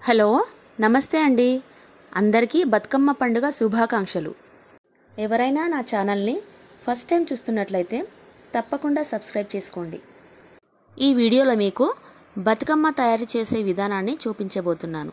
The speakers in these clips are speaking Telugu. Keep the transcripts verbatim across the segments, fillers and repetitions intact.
హలో నమస్తే అండి అందరికీ బతుకమ్మ పండుగ శుభాకాంక్షలు। ఎవరైనా నా ఛానల్ని ఫస్ట్ టైం చూస్తున్నట్లయితే తప్పకుండా సబ్స్క్రైబ్ చేసుకోండి। ఈ వీడియోలో మీకు బతుకమ్మ తయారు చేసే విధానాన్ని చూపించబోతున్నాను।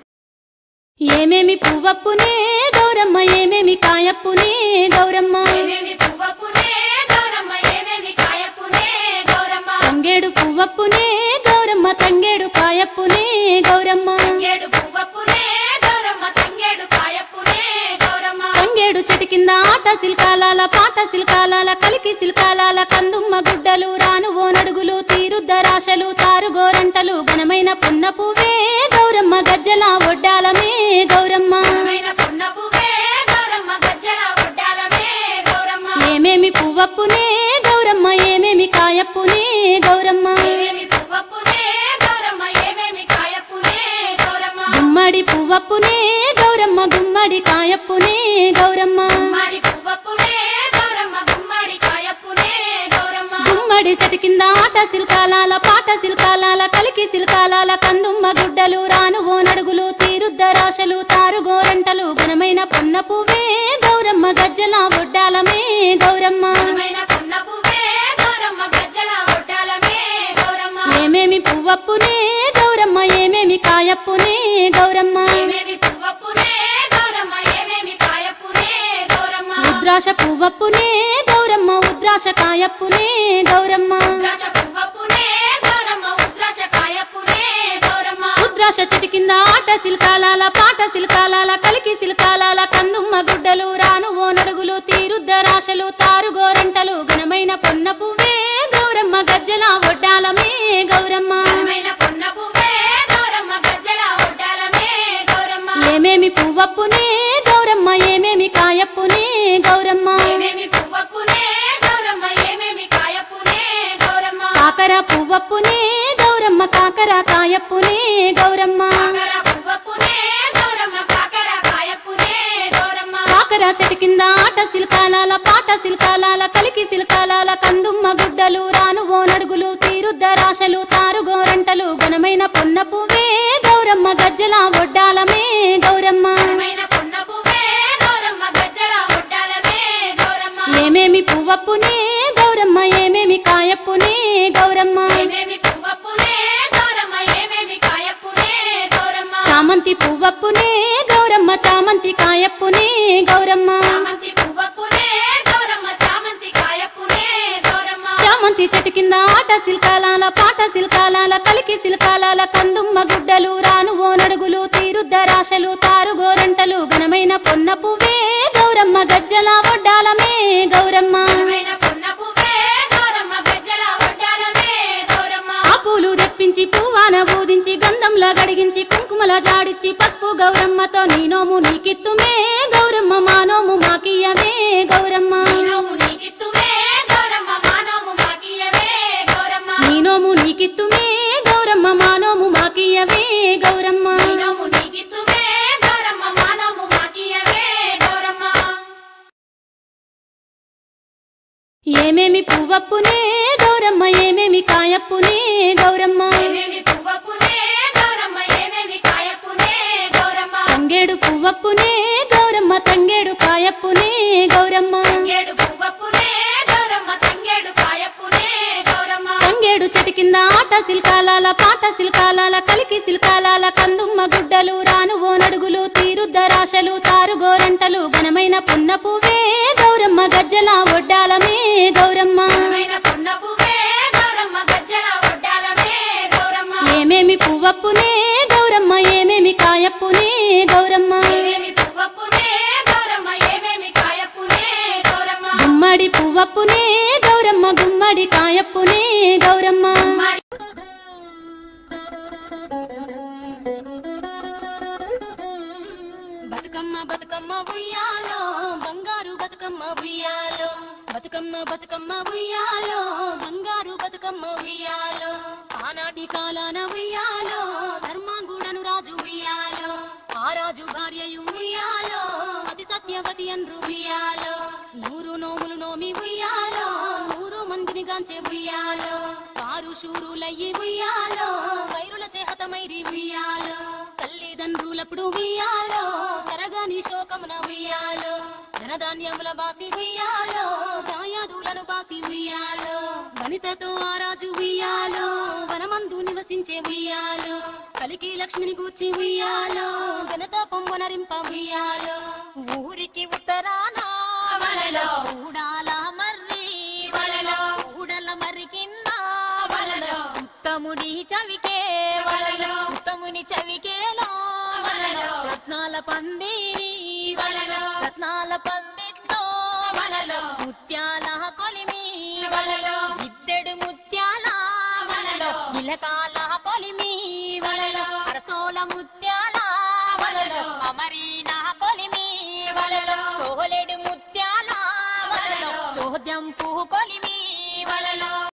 ఏమేమి పువ్వప్పునే గౌరమ్మ ఏమేమి కాయప్పునే గౌరమ్మ ఏమేమి పువ్వప్పునే గౌరమ్మ ఏమేమి కాయప్పునే గౌరమ్మ తంగేడు పువ్వప్పునే గౌరమ్మ తంగేడు కాయప్పునే గౌరమ్మ తంగేడు పువ్వప్పునే గౌరమ్మ తంగేడు కాయప్పునే గౌరమ్మ తంగేడు చెట్టు కింద ఆట సిల్కాలాల పాట సిల్కాలాల కలికి సిల్కాలాల కందుమ్మ గుడ్డలు రాను ఓనడుగులు తీరుద్దరాశలు తారుగోరంటలు ఘనమైన పున్న పువ్వే గౌరమ్మ గజ్జల ఒడ్డాలమే గౌరమ్మ ఘనమైన పున్న పువ్వే గౌరమ్మ గజ్జల ఒడ్డాలమే గౌరమ్మ ఏమేమి పువ్వప్పునే గౌరమ్మ ఏమేమి కాయప్పునే గౌరమ్మ ఏమేమి పువ్వప్పునే గౌరమ్మ ఏమేమి కాయప్పునే గౌరమ్మ గుమ్మడి పువ్వప్పునే గౌరమ్మ గుమ్మడి కాయప్పునే గౌరమ్మ గుమ్మడి పువ్వప్పునే గౌరమ్మ గుమ్మడి కాయప్పునే గౌరమ్మ గుమ్మడి చెట్టు కింద ఆట సిల్కాలాల పాట సిల్కాలాల కలికి సిల్కాలాల కందుమ్మ గుడ్డలు రాను ఓనడుగులు తీరుద్దరాశలు తారుగోరంటలు ఘనమైన పున్న పువ్వే గౌరమ్మ గజ్జల ఒడ్డాలమే గౌరమ్మ ఘనమైన పున్న పువ్వే గౌరమ్మ గజ్జల ఒడ్డాలమే గౌరమ్మ ఏమేమి పువ్వప్పునే గౌరమ్మ ఏమేమి కాయప్పునే గౌరమ్మ ఏమేమి పువ్వప్పునే గౌరమ్మ ఏమేమి కాయప్పునే గౌరమ్మ ఉద్రాశ పువ్వప్పునే గౌరమ్మ ఉద్రాశ కాయప్పునే గౌరమ్మ ఉద్రాశ పువ్వప్పునే గౌరమ్మ ఉద్రాశ కాయప్పునే గౌరమ్మ ఉద్రాశ చెట్టు కింద ఆట సిల్కాలాల పాట సిల్కాలాల కలికి సిల్కాలాల కందుమ్మ గుడ్డలు రాను ఓనడుగులు తీరుద్దరాశలు తారుగోరంటలు ఘనమైన పొన్న పువ్వే గౌరమ్మ గజ్జల ఒడ్డాలమే గౌరమ్మ ఘనమైన పున్న పువ్వే గౌరమ్మ గజ్జల ఒడ్డాలమే గౌరమ్మ ఏమేమి పువ్వప్పునే గౌరమ్మ ఏమేమి కాయప్పునే గౌరమ్మ ఏమేమి పువ్వప్పునే గౌరమ్మ ఏమేమి కాయప్పునే గౌరమ్మ కాకర పువ్వప్పునే గౌరమ్మ కాకర కాయప్పునే గౌరమ్మ కాకర పువ్వప్పునే గౌరమ్మ కాకర కాయప్పునే గౌరమ్మ కాకర చెట్టు కింద ఆట సిల్కాలాల పాట సిల్కాలాల కలికి సిల్కాలాల కందుమ్మ గుడ్డలు రాను ఓనడుగులు తీరుద్దరాశలు తారుగోరంటలు ఘనమైన పున్న పువ్వే గౌరమ్మ గజ్జల ఒడ్డాలమే గౌరమ్మ ఘనమైన పున్న పువ్వే గౌరమ్మ గజ్జల ఒడ్డాలమే గౌరమ్మ ఏమేమి పువ్వప్పునే గౌరమ్మ ఏమేమి కాయప్పునే గౌరమ్మ ఏమేమి పువ్వప్పునే గౌరమ్మ ఏమేమి కాయప్పునే గౌరమ్మ చామంతి పువ్వప్పునే గౌరమ్మ చామంతి కాయప్పునే గౌరమ్మ చామంతి పువ్వప్పునే గౌరమ్మ చామంతి కాయప్పునే గౌరమ్మ చామంతి చెట్టు కింద ఆట సిల్కాలాల పాట సిల్కాలాల కలికి సిల్కాలాల కందుమ్మ గుడ్డలు రాను ఓనడుగులు తీరుద్దరాశలు తారుగోరంటలు ఘనమైన పొన్న పువ్వే గౌరమ్మ గజ్జల ఒడ్డాలమే గౌరమ్మ ఘనమైన పున్న పువ్వే గౌరమ్మ గజ్జల ఒడ్డాలమే గౌరమ్మ ఆ పూలు తెప్పించి పువ్వాన బూదించి గంధంలా గడిగించి కుంకుమల జాడిచ్చి పసుపు గౌరమ్మతో నీ నోము నీకిత్తుమే గౌరమ్మ మా నోము మాకియ్యవే గౌరమ్మ నీనోము నీకిత్తుమే గౌరమ్మ మానోము మాకియవే గౌరమ్మ నీ నోము నీకిత్తుమే గౌరమ్మ మా నోము మాకియ్యవే గౌరమ్మ నీనోము నీకిత్తుమే గౌరమ్మ మానోము మాకియవే గౌరమ్మ ఏమేమి పువ్వప్పునే గౌరమ్మ ఏమేమి కాయప్పునే గౌరమ్మ ఏమేమి పువ్వప్పునే గౌరమ్మ ఏమేమి కాయప్పునే గౌరమ్మ తంగేడు పువ్వప్పునే గౌరమ్మ తంగేడు కాయప్పునే గౌరమ్మ తంగేడు పువ్వప్పునే గౌరమ్మ తంగేడు కాయప్పునే గౌరమ్మ తంగేడు చెట్టు కింద ఆట సిల్కాలాల పాట సిల్కాలాల కలికి సిల్కాలాల కందుమ్మ గుడ్డలు రాను ఓనడుగులు తీరుద్దరాశలు తారుగోరంటలు ఘనమైన పున్న పువ్వే గౌరమ్మ గజ్జల ఒడ్డాలమే గౌరమ్మ ఘనమైన పున్న పువ్వే గౌరమ్మ గజ్జల ఒడ్డాలమే గౌరమ్మ ఏమేమి పువ్వప్పునే గౌరమ్మ ఏమేమి కాయప్పునే గౌరమ్మ ఏమేమి పువ్వప్పునే గౌరమ్మ ఏమేమి కాయప్పునే గౌరమ్మ గుమ్మడి పువ్వప్పునే గౌరమ్మ గుమ్మడి కాయప్పునే గౌరమ్మ బతుకమ్మ బతుకమ్మ ఉయ్యాలో బంగారు బతుకమ్మ ఉయ్యాలో బతుకమ్మ బతుకమ్మ ఉయ్యాలో బంగారు బతుకమ్మ ఉయ్యాలో ఆనాటి కాలాన ఉయ్యాలో ధర్మాంగుడను రాజు ఉయ్యాలో ఆ రాజు భార్యయు ఉయ్యాలో అతి సత్యవతి అన్రు ఉయ్యాలో నూరు నోములు నోమి ఉయ్యాలో నూరు మందిని గాంచే ఉయ్యాలో కారు శూరులయ్యి ఉయ్యాలో వైరుల చేహతమైరి ఉయ్యాలో తల్లి తల్లిదండ్రులప్పుడు ఉయ్యాలో తరగని శోకమున ఉయ్యాలో ధనధాన్యముల బాసి ఉయ్యాలో దాయాదులను బాసి ఉయ్యాలో వనితతో ఆరాజు ఉయ్యాలో వనమందు నివసించే ఉయ్యాలో కలికి లక్ష్మిని కూర్చి ఉయ్యాలో ఘనత పొంగనరింప ఉయ్యాలో ఊరికి ఉత్తరాన వలలో ఊడాల మర్రి వలలో ఊడల మర్రి కింద వలలో ఉత్తముడి చవికే వలలో ఉత్తముని చవికేలో వలలో రత్నాల పందిరి వలలో రత్నాల పందిట్లో వలలో ముత్యాల కొలిమి వలలో ఇద్దెడు ముత్యాల వలలో ఇలకాల కొలిమి వలలో అరసోల ముత్యాల వలలో అమరీన కొలిమి వలలో సోలెడు ముత్యాల వలలో చోద్యం పువ్వు కొలిమి వలలో